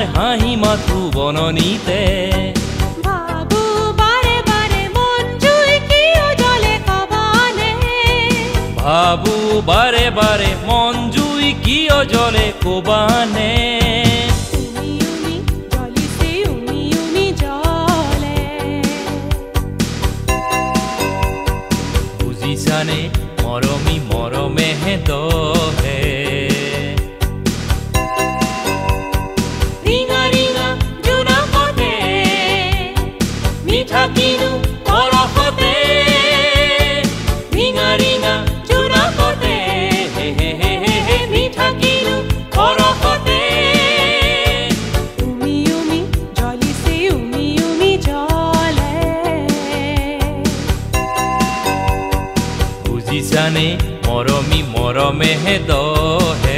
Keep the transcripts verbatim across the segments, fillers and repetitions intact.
হাঁহি মাথো বননিতে। ভাবো বাৰে বাৰে মন জুই কিয় জ্বলে কবানে। ভাবো বাৰে বাৰে মন জুই কিয় জ্বলে কবানে। উমি উমি জ্বলিছে উমি উমি জ্বলে। বুজিছানে মৰমী মৰমেহে দহে। ৰিঙা ৰিঙা জোনাকতে মিঠা কিনো পৰশতে। ৰিঙা ৰিঙা জোনাকতে হে হে হে হে হে মিঠা কিনো পৰশতে। উমি উমি জ্বলিছে উমি উমি জ্বলে। বুজিছানে মৰমী মৰমেহে দহে।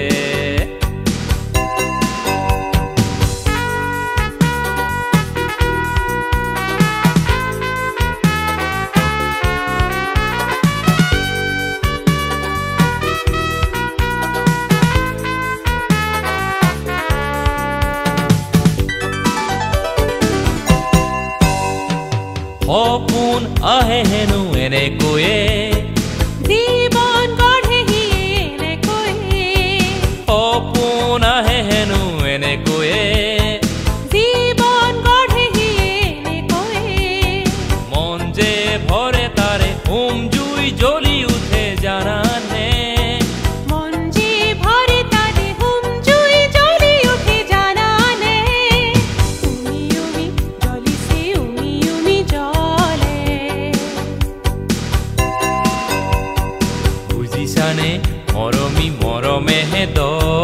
সপোন আহে হেনো এনেকৈয়ে জীৱন গঢ়েহি এনেকৈয়ে। সপোন আহে হেনো এনেকৈয়ে জীৱন গঢ়েহি এনেকৈয়ে। মন যে ভৰে তাৰে হোম জুই জ্বলি উঠে জানানে। মন যে ভৰে তাৰে হোম জুই জ্বলি উঠে জানানে। উমি উমি জ্বলিছে উমি উমি জ্বলে। বুজিছানে মৰমী মৰমেহে দ